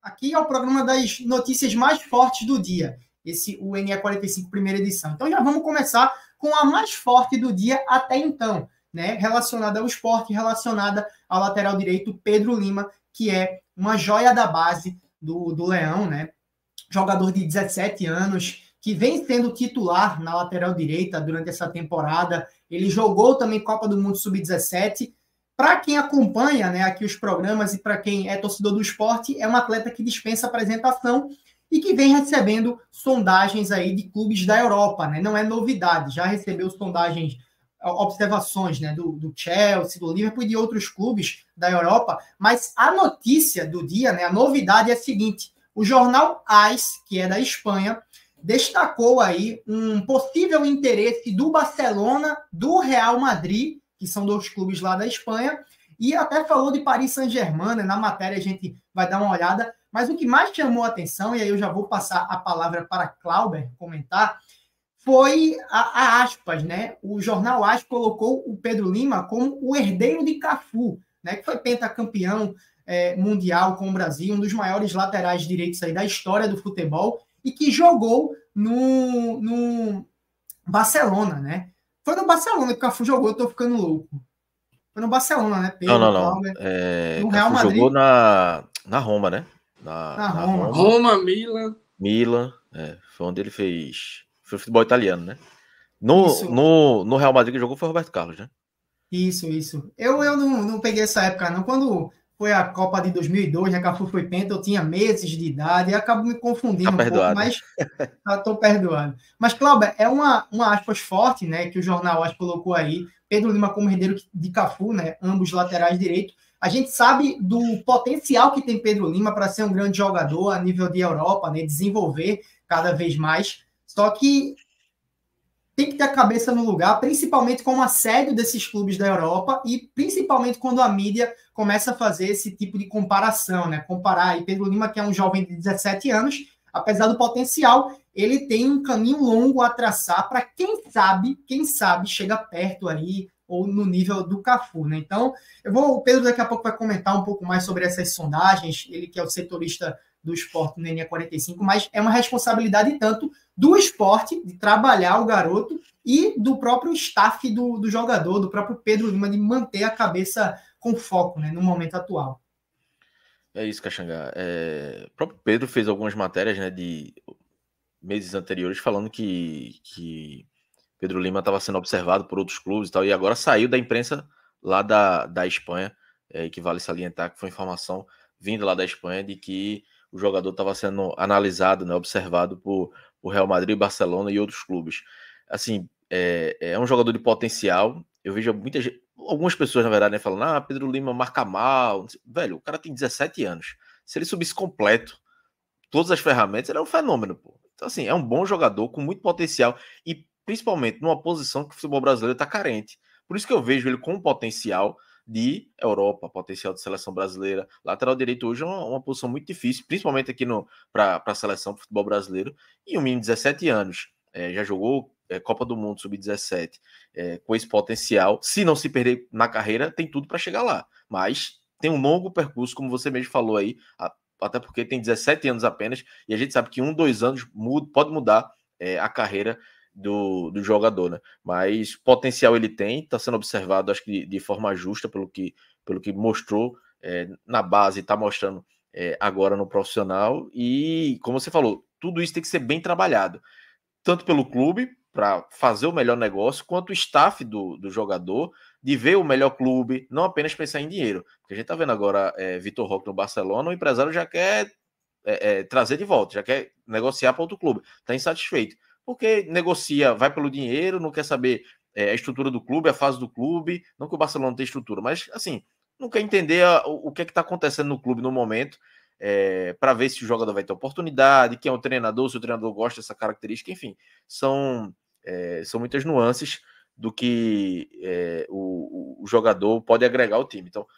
Aqui é o programa das notícias mais fortes do dia, o NE45 primeira edição. Então já vamos começar com a mais forte do dia até então, né? Relacionada ao esporte, relacionada ao lateral direito Pedro Lima, que é uma joia da base do Leão, né? Jogador de 17 anos, que vem sendo titular na lateral direita durante essa temporada. Ele jogou também Copa do Mundo Sub-17. Para quem acompanha, né, aqui os programas e para quem é torcedor do esporte, é um atleta que dispensa apresentação e que vem recebendo sondagens aí de clubes da Europa, né? Não é novidade, já recebeu sondagens, observações, né, do Chelsea, do Liverpool e de outros clubes da Europa, mas a notícia do dia, né, a novidade é a seguinte: o jornal AS, que é da Espanha, destacou aí um possível interesse do Barcelona, do Real Madrid, que são dois clubes lá da Espanha, e até falou de Paris Saint-Germain, né? Na matéria a gente vai dar uma olhada, mas o que mais chamou a atenção, e aí eu já vou passar a palavra para Clauber comentar, foi a aspas, né? O jornal AS colocou o Pedro Lima como o herdeiro de Cafu, né? Que foi pentacampeão mundial com o Brasil, um dos maiores laterais direitos aí da história do futebol, e que jogou no Barcelona, né? Foi no Barcelona que o Cafu jogou, eu tô ficando louco. Foi no Barcelona, né? Pedro, não. No Real Cafu Madrid. Jogou na Roma, né? Na Roma. Roma, Milan. Milan, foi onde ele fez. Foi futebol italiano, né? No Real Madrid que jogou foi Roberto Carlos, né? Isso. Eu não peguei essa época, não. Quando foi a Copa de 2002, né? Cafu foi penta, eu tinha meses de idade e acabo me confundindo um pouco, mas estou perdoado. Mas, Cláudio, é uma aspas forte, né? Que o jornal AS colocou aí. Pedro Lima como herdeiro de Cafu, né? Ambos laterais direitos. A gente sabe do potencial que tem Pedro Lima para ser um grande jogador a nível de Europa, né? Desenvolver cada vez mais. Só que tem que ter a cabeça no lugar, principalmente com o assédio desses clubes da Europa e principalmente quando a mídia começa a fazer esse tipo de comparação, né? Comparar aí Pedro Lima, que é um jovem de 17 anos, apesar do potencial, ele tem um caminho longo a traçar para quem sabe, chega perto aí ou no nível do Cafu, né? Então, o Pedro daqui a pouco vai comentar um pouco mais sobre essas sondagens, ele que é o setorista do esporte no NE45, mas é uma responsabilidade tanto do esporte, de trabalhar o garoto, e do próprio staff do jogador, do próprio Pedro Lima, de manter a cabeça com foco, né, no momento atual. É isso, Caxangá. O próprio Pedro fez algumas matérias, né, de meses anteriores falando que Pedro Lima estava sendo observado por outros clubes e tal, e agora saiu da imprensa lá da Espanha, que vale salientar que foi informação vinda lá da Espanha de que o jogador estava sendo analisado, né, observado por Real Madrid, Barcelona e outros clubes. Assim, é um jogador de potencial. Eu vejo algumas pessoas, na verdade, né, falando, Pedro Lima marca mal. Velho, o cara tem 17 anos. Se ele subisse completo, todas as ferramentas, ele é um fenômeno, pô. Então, assim, é um bom jogador com muito potencial e principalmente numa posição que o futebol brasileiro está carente. Por isso que eu vejo ele com um potencial de Europa, potencial de seleção brasileira. Lateral direito hoje é uma posição muito difícil, principalmente aqui para a seleção do futebol brasileiro. E um menino de 17 anos, já jogou Copa do Mundo Sub-17, com esse potencial. Se não se perder na carreira, tem tudo para chegar lá. Mas tem um longo percurso, como você mesmo falou aí, até porque tem 17 anos apenas, e a gente sabe que 1-2 anos pode mudar a carreira do jogador, né? Mas potencial ele tem, está sendo observado, acho que de forma justa, pelo que mostrou na base, está mostrando agora no profissional, e como você falou, tudo isso tem que ser bem trabalhado, tanto pelo clube, para fazer o melhor negócio, quanto o staff do jogador, de ver o melhor clube, não apenas pensar em dinheiro. Porque a gente está vendo agora Vitor Roque no Barcelona, o empresário já quer trazer de volta, já quer negociar para outro clube, está insatisfeito. Porque negocia, vai pelo dinheiro, não quer saber a estrutura do clube, a fase do clube, não que o Barcelona tenha estrutura, mas assim, não quer entender o que está acontecendo no clube no momento, para ver se o jogador vai ter oportunidade, quem é o treinador, se o treinador gosta dessa característica, enfim, são muitas nuances do que o jogador pode agregar ao time. Então,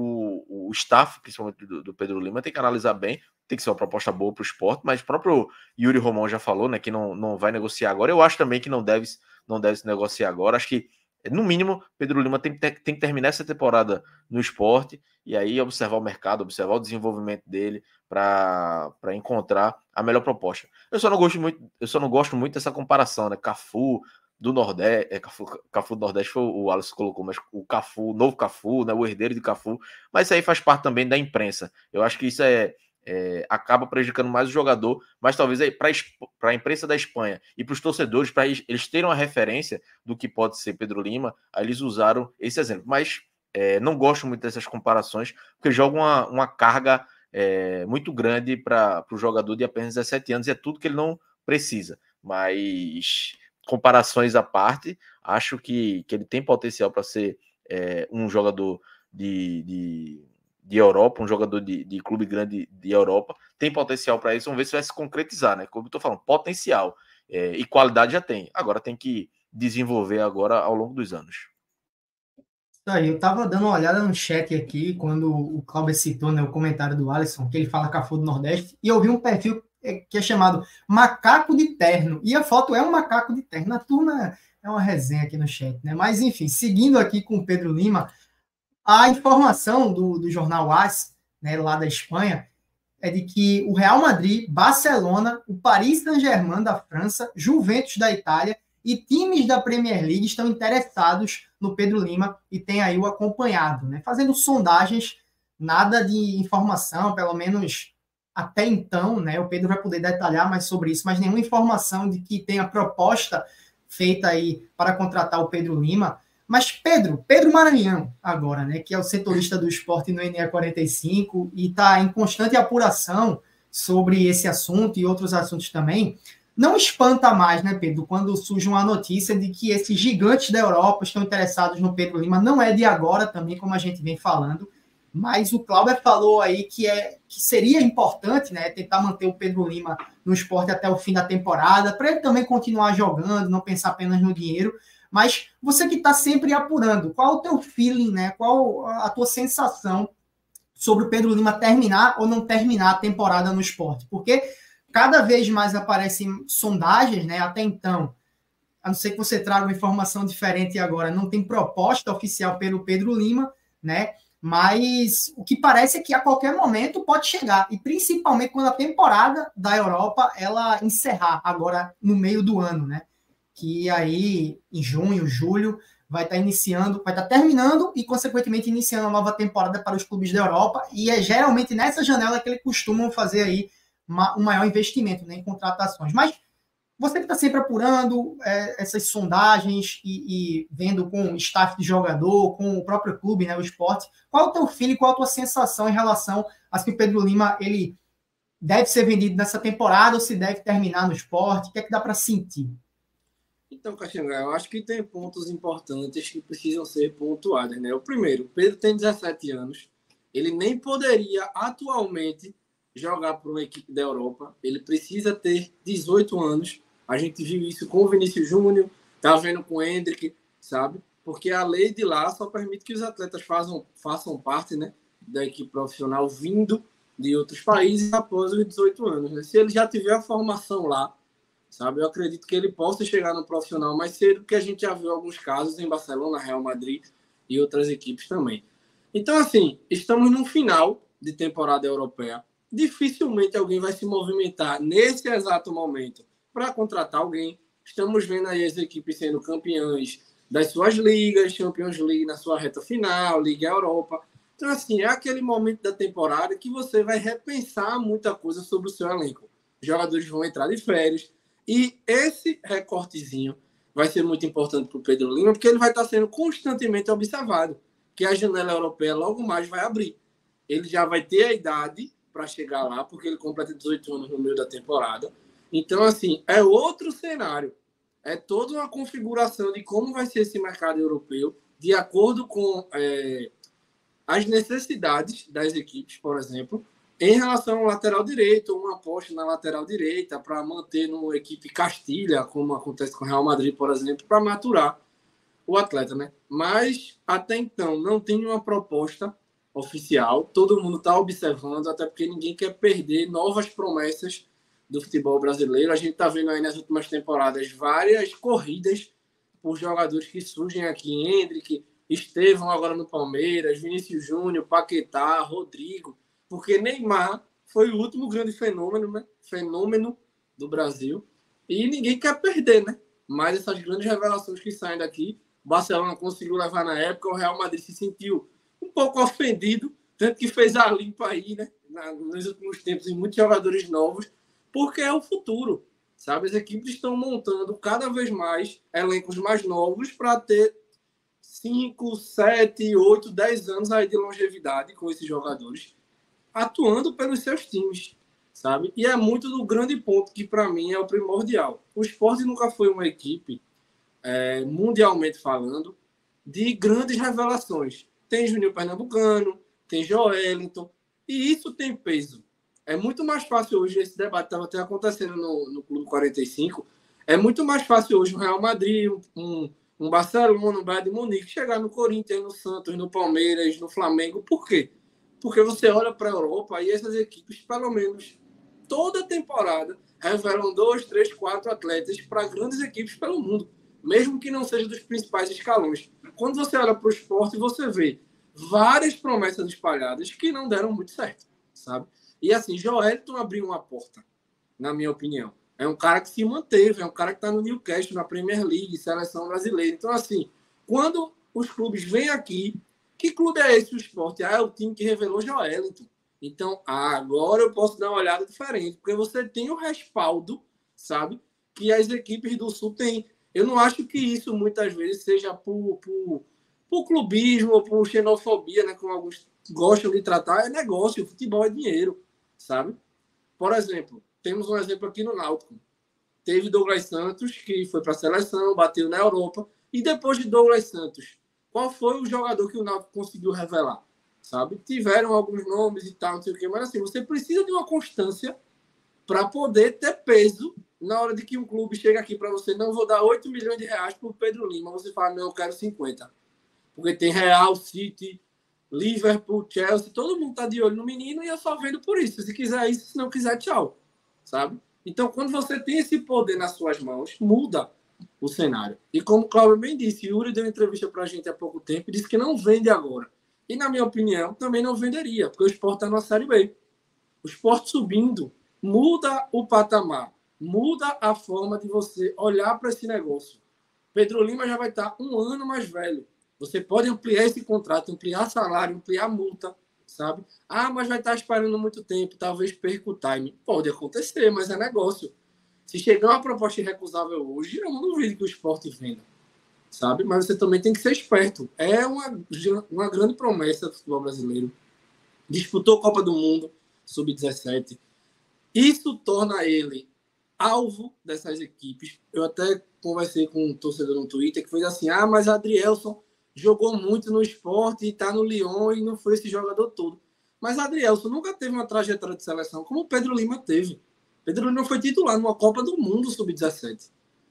o staff, principalmente do Pedro Lima, tem que analisar bem, tem que ser uma proposta boa para o esporte, mas o próprio Yuri Romão já falou, né, que não vai negociar agora. Eu acho também que não deve se negociar agora. Acho que No mínimo, Pedro Lima tem que terminar essa temporada no Sport e aí observar o mercado, observar o desenvolvimento dele para encontrar a melhor proposta. Eu só não gosto muito dessa comparação, né? Cafu do Nordeste, Cafu do Nordeste foi o Alisson colocou, mas o Cafu, o novo Cafu, né? O herdeiro de Cafu, mas isso aí faz parte também da imprensa. Eu acho que isso acaba prejudicando mais o jogador, mas talvez para a imprensa da Espanha e para os torcedores, para eles terem uma referência do que pode ser Pedro Lima, aí eles usaram esse exemplo. Mas não gosto muito dessas comparações, porque joga uma carga muito grande para o jogador de apenas 17 anos, e é tudo que ele não precisa. Mas comparações à parte, acho que ele tem potencial para ser um jogador de Europa, um jogador de clube grande de Europa, tem potencial para isso. Vamos ver se vai se concretizar, né? Como eu estou falando, potencial e qualidade já tem. Agora tem que desenvolver agora ao longo dos anos. Aí, eu estava dando uma olhada no chat aqui, quando o Cláudio citou, né, o comentário do Alisson, que ele fala Cafu do Nordeste, e eu vi um perfil que é chamado Macaco de Terno, e a foto é um macaco de terno. A turma é uma resenha aqui no chat, né? Mas, enfim, seguindo aqui com o Pedro Lima, a informação do jornal AS, né, lá da Espanha, é de que o Real Madrid, Barcelona, o Paris Saint-Germain da França, Juventus da Itália e times da Premier League estão interessados no Pedro Lima e tem aí o acompanhado, né? Fazendo sondagens, nada de informação, pelo menos até então, né? O Pedro vai poder detalhar mais sobre isso, mas nenhuma informação de que tenha proposta feita aí para contratar o Pedro Lima. Mas Pedro Maranhão, agora, né, que é o setorista do esporte no NE45 e está em constante apuração sobre esse assunto e outros assuntos também, não espanta mais, né, Pedro, quando surge uma notícia de que esses gigantes da Europa estão interessados no Pedro Lima. Não é de agora também, como a gente vem falando, mas o Cláudio falou aí que seria importante, né, tentar manter o Pedro Lima no esporte até o fim da temporada, para ele também continuar jogando, não pensar apenas no dinheiro. Mas você que está sempre apurando, qual o teu feeling, né? Qual a tua sensação sobre o Pedro Lima terminar ou não terminar a temporada no esporte? Porque cada vez mais aparecem sondagens, né? Até então, a não ser que você traga uma informação diferente agora, não tem proposta oficial pelo Pedro Lima, né? Mas o que parece é que a qualquer momento pode chegar, e principalmente quando a temporada da Europa ela encerrar agora no meio do ano, né? Que aí, em junho, julho, vai estar terminando e, consequentemente, iniciando a nova temporada para os clubes da Europa. E é geralmente nessa janela que eles costumam fazer aí um maior investimento, né, em contratações. Mas você que está sempre apurando essas sondagens e vendo com o staff de jogador, com o próprio clube, né, o esporte, qual é o teu feeling, qual a tua sensação em relação a se o Pedro Lima ele deve ser vendido nessa temporada ou se deve terminar no esporte? O que é que dá para sentir? Então, Caxangá, eu acho que tem pontos importantes que precisam ser pontuados, né? O primeiro, Pedro tem 17 anos, ele nem poderia atualmente jogar para uma equipe da Europa, ele precisa ter 18 anos, a gente viu isso com o Vinícius Júnior, tá vendo com o Hendrick, sabe? Porque a lei de lá só permite que os atletas façam parte, né, da equipe profissional vindo de outros países após os 18 anos, né? Se ele já tiver a formação lá, sabe? Eu acredito que ele possa chegar no profissional mais cedo, porque a gente já viu alguns casos em Barcelona, Real Madrid e outras equipes também. Então, assim, estamos no final de temporada europeia. Dificilmente alguém vai se movimentar nesse exato momento para contratar alguém. Estamos vendo aí as equipes sendo campeãs das suas ligas, Champions League na sua reta final, Liga Europa. Então, assim, é aquele momento da temporada que você vai repensar muita coisa sobre o seu elenco. Os jogadores vão entrar de férias, e esse recortezinho vai ser muito importante para o Pedro Lima, porque ele vai estar sendo constantemente observado, que a janela europeia logo mais vai abrir. Ele já vai ter a idade para chegar lá, porque ele completa 18 anos no meio da temporada. Então, assim, é outro cenário. É toda uma configuração de como vai ser esse mercado europeu, de acordo com as necessidades das equipes, por exemplo, em relação ao lateral direito, uma aposta na lateral direita para manter no equipe Castilha, como acontece com o Real Madrid, por exemplo, para maturar o atleta, né? Mas, até então, não tem uma proposta oficial. Todo mundo está observando, até porque ninguém quer perder novas promessas do futebol brasileiro. A gente está vendo aí nas últimas temporadas várias corridas por jogadores que surgem aqui, Endrick, Estevão agora no Palmeiras, Vinícius Júnior, Paquetá, Rodrigo, porque Neymar foi o último grande fenômeno, né? Fenômeno do Brasil, e ninguém quer perder, né? Mas essas grandes revelações que saem daqui, o Barcelona conseguiu levar na época, o Real Madrid se sentiu um pouco ofendido, tanto que fez a limpa aí, né? Nos últimos tempos, em muitos jogadores novos, porque é o futuro, sabe? As equipes estão montando cada vez mais elencos mais novos para ter 5, 7, 8, 10 anos aí de longevidade com esses jogadores, atuando pelos seus times, sabe? E é muito do grande ponto que, para mim, é o primordial. O Sport nunca foi uma equipe, mundialmente falando, de grandes revelações. Tem Juninho Pernambucano, tem Joelinton, e isso tem peso. É muito mais fácil hoje, esse debate estava até acontecendo no Clube 45, é muito mais fácil hoje o Real Madrid, um Barcelona, um Bayern de Munique, chegar no Corinthians, no Santos, no Palmeiras, no Flamengo. Por quê? Porque você olha para a Europa e essas equipes, pelo menos toda temporada, revelam 2, 3, 4 atletas para grandes equipes pelo mundo, mesmo que não seja dos principais escalões. Quando você olha para o Sport, você vê várias promessas espalhadas que não deram muito certo, sabe? E assim, Joelinton abriu uma porta, na minha opinião. É um cara que se manteve, é um cara que está no Newcastle, na Premier League, seleção brasileira. Então, assim, quando os clubes vêm aqui, que clube é esse, o Sport? É o time que revelou Joelinton. Então, agora eu posso dar uma olhada diferente, porque você tem o respaldo, sabe, que as equipes do Sul têm. Eu não acho que isso, muitas vezes, seja por clubismo ou por xenofobia, né, como alguns gostam de tratar. É negócio, o futebol é dinheiro, sabe? Por exemplo, temos um exemplo aqui no Náutico. Teve Douglas Santos, que foi para a seleção, bateu na Europa. E depois de Douglas Santos, qual foi o jogador que o Náutico conseguiu revelar? Sabe? Tiveram alguns nomes e tal, não sei o quê, mas assim, você precisa de uma constância para poder ter peso na hora de que um clube chega aqui para você, não vou dar 8 milhões de reais por Pedro Lima. Você fala, não, eu quero 50. Porque tem Real, City, Liverpool, Chelsea, todo mundo está de olho no menino e eu só vendo por isso. Se quiser isso, se não quiser, tchau. Sabe? Então, quando você tem esse poder nas suas mãos, muda o cenário. E como o Cláudio bem disse, Yuri deu uma entrevista para a gente há pouco tempo e disse que não vende agora. E, na minha opinião, também não venderia, porque o Sport está na Série B. O Sport subindo muda o patamar, muda a forma de você olhar para esse negócio. Pedro Lima já vai estar um ano mais velho. Você pode ampliar esse contrato, ampliar salário, ampliar multa, sabe? Mas vai estar esperando muito tempo, talvez perca o time. Pode acontecer, mas é negócio. Se chegar uma proposta irrecusável hoje, eu não duvido que o Sport venda, sabe? Mas você também tem que ser esperto. É uma grande promessa do futebol brasileiro. Disputou a Copa do Mundo, sub-17. Isso torna ele alvo dessas equipes. Eu até conversei com um torcedor no Twitter que foi assim, mas Adrielson jogou muito no Sport e está no Lyon e não foi esse jogador todo. Mas Adrielson nunca teve uma trajetória de seleção como o Pedro Lima teve. Pedro Lima foi titular numa Copa do Mundo sub-17.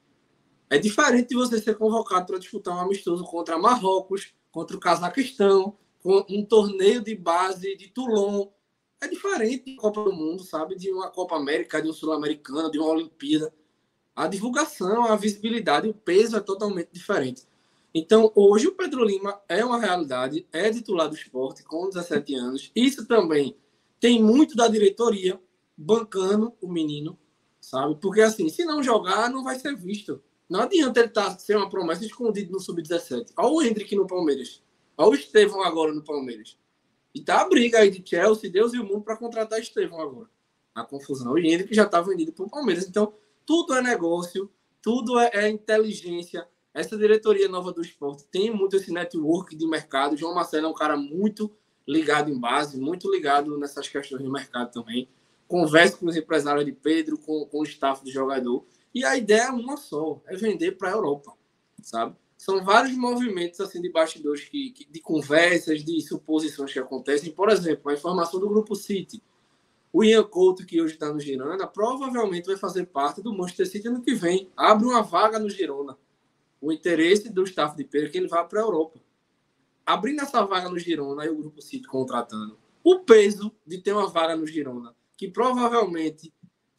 É diferente de você ser convocado para disputar um amistoso contra Marrocos, contra o Cazaquistão, com um torneio de base de Toulon. É diferente de Copa do Mundo, sabe? De uma Copa América, de um Sul-Americano, de uma Olimpíada. A divulgação, a visibilidade, o peso é totalmente diferente. Então, hoje o Pedro Lima é uma realidade, é titular do Sport com 17 anos. Isso também tem muito da diretoria bancando o menino, sabe? Porque assim, se não jogar, não vai ser visto. Não adianta ele ser uma promessa escondida no Sub-17. Olha o Endrick no Palmeiras. Olha o Estevão agora no Palmeiras. E tá a briga aí de Chelsea, Deus e o mundo para contratar Estevão agora. A confusão. E Endrick já tá vendido para o Palmeiras. Então, tudo é negócio, tudo é inteligência. Essa diretoria nova do Sport tem muito esse network de mercado. João Marcelo é um cara muito ligado em base, muito ligado nessas questões de mercado também. Conversa com os empresários de Pedro, com o staff do jogador. E a ideia é uma só, é vender para a Europa, sabe? São vários movimentos assim, de bastidores, de conversas, de suposições que acontecem. Por exemplo, a informação do Grupo City. O Ian Couto, que hoje está no Girona, provavelmente vai fazer parte do Manchester City ano que vem. Abre uma vaga no Girona. O interesse do staff de Pedro é que ele vá para a Europa. Abrindo essa vaga no Girona, aí o Grupo City contratando. O peso de ter uma vaga no Girona, que provavelmente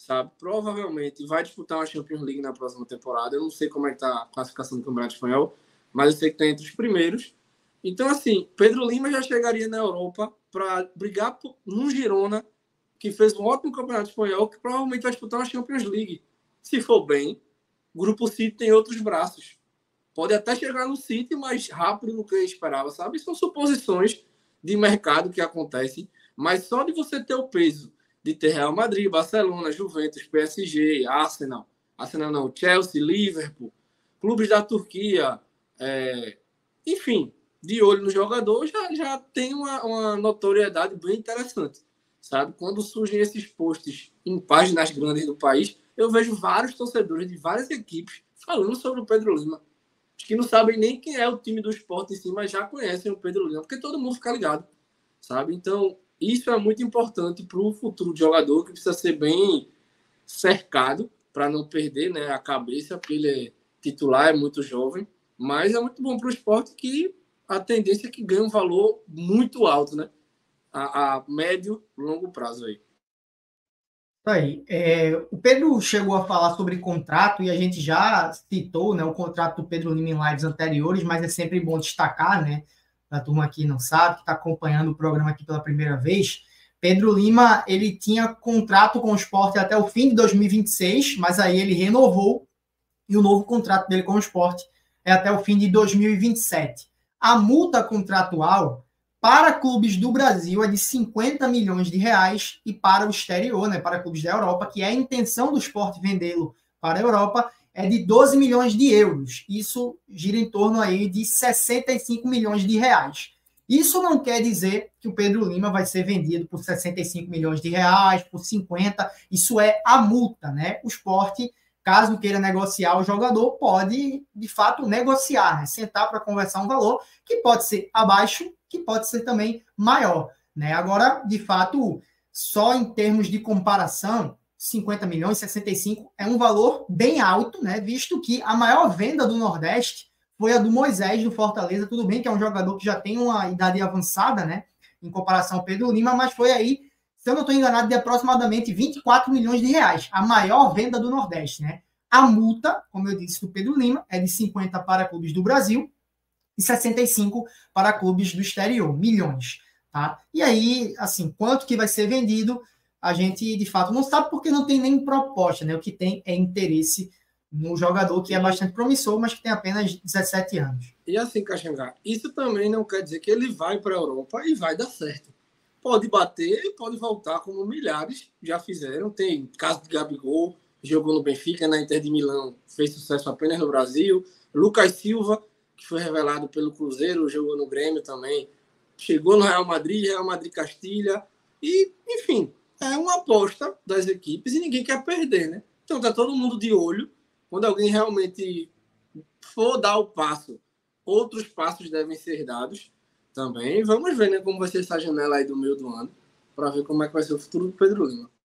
sabe? Provavelmente vai disputar uma Champions League na próxima temporada. Eu não sei como é que tá a classificação do Campeonato Espanhol, mas eu sei que está entre os primeiros. Então, assim, Pedro Lima já chegaria na Europa para brigar num Girona, que fez um ótimo Campeonato Espanhol, que provavelmente vai disputar uma Champions League. Se for bem, o Grupo City tem outros braços. Pode até chegar no City mais rápido do que eu esperava, sabe? São suposições de mercado que acontecem, mas só de você ter o peso de ter Real Madrid, Barcelona, Juventus, PSG, Arsenal não, Chelsea, Liverpool, clubes da Turquia, enfim, de olho no jogador, já tem uma notoriedade bem interessante, sabe? Quando surgem esses posts em páginas grandes do país, eu vejo vários torcedores de várias equipes falando sobre o Pedro Lima. Acho que não sabem nem quem é o time do Sport em si, mas já conhecem o Pedro Lima, porque todo mundo fica ligado, sabe? Então, isso é muito importante para o futuro de jogador, que precisa ser bem cercado para não perder, né, a cabeça, porque ele é titular, é muito jovem, mas é muito bom para o esporte, que a tendência é que ganhe um valor muito alto, né? A médio, longo prazo aí. Aí, o Pedro chegou a falar sobre contrato e a gente já citou, né, o contrato do Pedro Lima em lives anteriores, mas é sempre bom destacar, né, a turma aqui não sabe, que está acompanhando o programa aqui pela primeira vez. Pedro Lima, ele tinha contrato com o Sport até o fim de 2026, mas aí ele renovou e o novo contrato dele com o Sport é até o fim de 2027. A multa contratual para clubes do Brasil é de 50 milhões de reais e para o exterior, né, para clubes da Europa, que é a intenção do Sport vendê-lo para a Europa, é de 12 milhões de euros. Isso gira em torno aí de 65 milhões de reais. Isso não quer dizer que o Pedro Lima vai ser vendido por 65 milhões de reais, por 50, isso é a multa, né? O Sport, caso queira negociar o jogador, pode, de fato, negociar, né? Sentar para conversar um valor que pode ser abaixo, que pode ser também maior, né? Agora, de fato, só em termos de comparação, 50 milhões, 65 é um valor bem alto, né? Visto que a maior venda do Nordeste foi a do Moisés, do Fortaleza. Tudo bem que é um jogador que já tem uma idade avançada, né? Em comparação ao Pedro Lima, mas foi aí, se eu não estou enganado, de aproximadamente 24 milhões de reais. A maior venda do Nordeste, né? A multa, como eu disse, do Pedro Lima é de 50 para clubes do Brasil e 65 para clubes do exterior, milhões, tá? E aí, assim, quanto que vai ser vendido, a gente, de fato, não sabe, porque não tem nem proposta, né? O que tem é interesse no jogador, que é bastante promissor, mas que tem apenas 17 anos. E assim, Caxangá, isso também não quer dizer que ele vai para a Europa e vai dar certo. Pode bater e pode voltar, como milhares já fizeram. Tem caso de Gabigol, jogou no Benfica, na Inter de Milão, fez sucesso apenas no Brasil. Lucas Silva, que foi revelado pelo Cruzeiro, jogou no Grêmio também. Chegou no Real Madrid Castilha. E, enfim, é uma aposta das equipes e ninguém quer perder, né? Então tá todo mundo de olho. Quando alguém realmente for dar o passo, outros passos devem ser dados também. Vamos ver, né, como vai ser essa janela aí do meio do ano, para ver como é que vai ser o futuro do Pedro Lima.